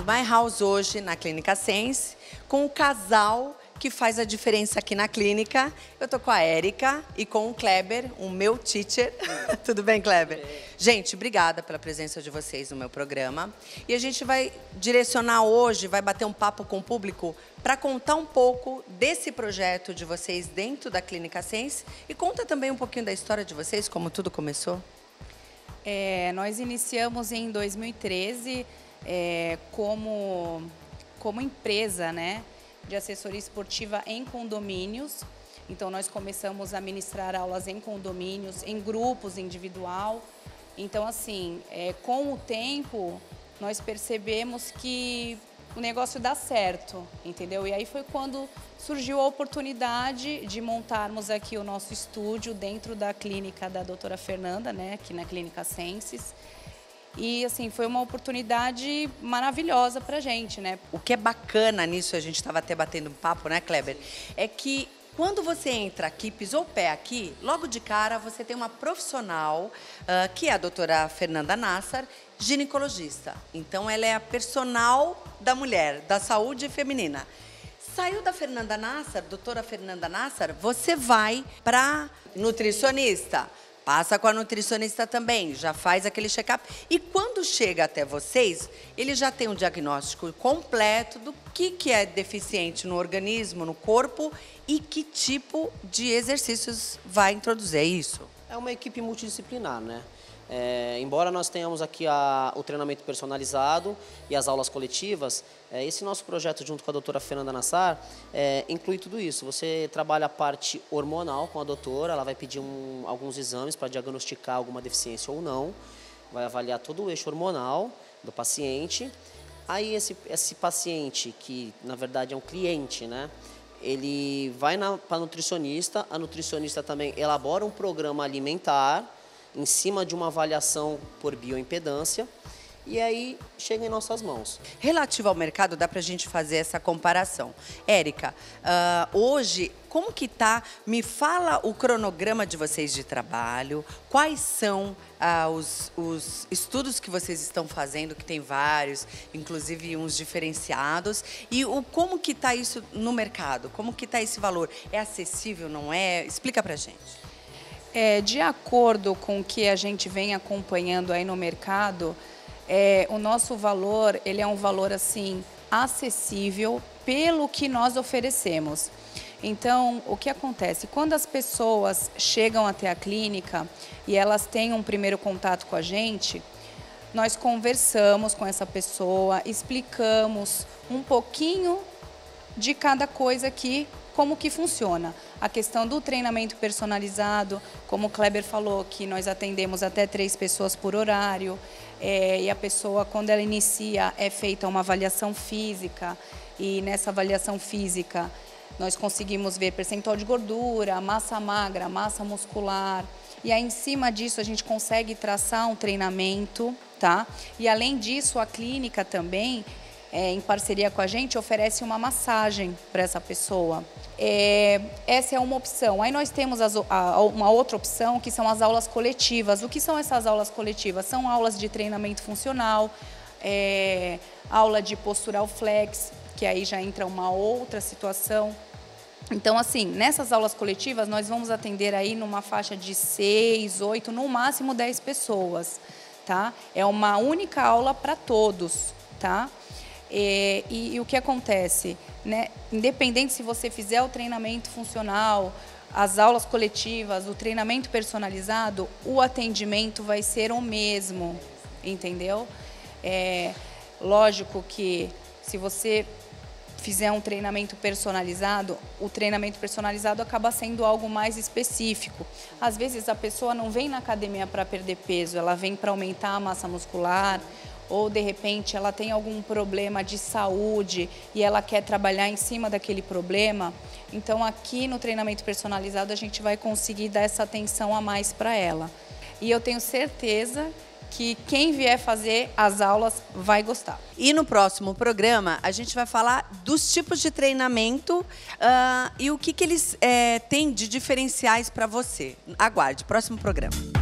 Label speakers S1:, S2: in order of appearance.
S1: My House hoje na Clínica Sense, com o casal que faz a diferença aqui na clínica. Eu tô com a Érica e com o Kleber, o meu teacher. Tudo bem, Kleber? Gente, obrigada pela presença de vocês no meu programa. E a gente vai direcionar hoje, vai bater um papo com o público para contar um pouco desse projeto de vocês dentro da Clínica Sense e conta também um pouquinho da história de vocês, como tudo começou.
S2: Nós iniciamos em 2013 como empresa, né, de assessoria esportiva em condomínios. Então, nós começamos a ministrar aulas em condomínios, em grupos, individual. Então, assim, com o tempo, nós percebemos que o negócio dá certo, entendeu? E aí foi quando surgiu a oportunidade de montarmos aqui o nosso estúdio dentro da clínica da doutora Fernanda, né, aqui na Clínica Senses. E, assim, foi uma oportunidade maravilhosa pra gente, né?
S1: O que é bacana nisso, a gente estava até batendo um papo, né, Kleber? É que quando você entra aqui, pisou o pé aqui, logo de cara você tem uma profissional, que é a doutora Fernanda Nassar, ginecologista. Então, ela é a personal da mulher, da saúde feminina. Saiu da Fernanda Nassar, doutora Fernanda Nassar, você vai para nutricionista. Passa com a nutricionista também, já faz aquele check-up. E quando chega até vocês, ele já tem um diagnóstico completo do que é deficiente no organismo, no corpo e que tipo de exercícios vai introduzir, é isso?
S3: É uma equipe multidisciplinar, né? Embora nós tenhamos aqui o treinamento personalizado e as aulas coletivas, esse nosso projeto junto com a doutora Fernanda Nassar inclui tudo isso. Você trabalha a parte hormonal com a doutora, ela vai pedir alguns exames para diagnosticar alguma deficiência ou não, vai avaliar todo o eixo hormonal do paciente. Aí esse paciente, que na verdade é um cliente, né? Ele vai para a nutricionista também elabora um programa alimentar em cima de uma avaliação por bioimpedância, e aí chega em nossas mãos.
S1: Relativo ao mercado, dá para a gente fazer essa comparação. Érica, hoje, como que tá? Me fala o cronograma de vocês de trabalho, quais são os estudos que vocês estão fazendo, que tem vários, inclusive uns diferenciados, e como que está isso no mercado? Como que está esse valor? É acessível, não é? Explica para a gente.
S2: De acordo com o que a gente vem acompanhando aí no mercado, o nosso valor, ele é um valor assim acessível pelo que nós oferecemos. Então, o que acontece? Quando as pessoas chegam até a clínica e elas têm um primeiro contato com a gente, nós conversamos com essa pessoa, explicamos um pouquinho de cada coisa aqui, como que funciona. A questão do treinamento personalizado, como o Kleber falou, que nós atendemos até 3 pessoas por horário, e a pessoa, quando ela inicia, é feita uma avaliação física, e nessa avaliação física nós conseguimos ver percentual de gordura, massa magra, massa muscular, e aí em cima disso a gente consegue traçar um treinamento, tá? E além disso, a clínica também, em parceria com a gente, oferece uma massagem para essa pessoa. Essa é uma opção. Aí nós temos uma outra opção, que são as aulas coletivas. O que são essas aulas coletivas? São aulas de treinamento funcional, aula de postural flex, que aí já entra uma outra situação. Então, assim, nessas aulas coletivas, nós vamos atender aí numa faixa de 6, 8, no máximo 10 pessoas, tá? É uma única aula para todos, tá? E o que acontece, né? Independente se você fizer o treinamento funcional, as aulas coletivas, o treinamento personalizado, o atendimento vai ser o mesmo, entendeu? Lógico que se você fizer um treinamento personalizado, o treinamento personalizado acaba sendo algo mais específico. Às vezes a pessoa não vem na academia para perder peso, ela vem para aumentar a massa muscular, ou de repente ela tem algum problema de saúde e ela quer trabalhar em cima daquele problema. Então aqui no treinamento personalizado a gente vai conseguir dar essa atenção a mais para ela. E eu tenho certeza que quem vier fazer as aulas vai gostar.
S1: E no próximo programa a gente vai falar dos tipos de treinamento e o que eles têm de diferenciais para você. Aguarde, próximo programa.